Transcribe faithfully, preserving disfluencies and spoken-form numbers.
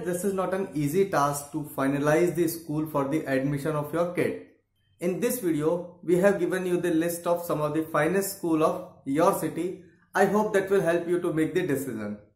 this is not an easy task to finalize the school for the admission of your kid. In this video, we have given you the list of some of the finest schools of your city. I hope that will help you to make the decision.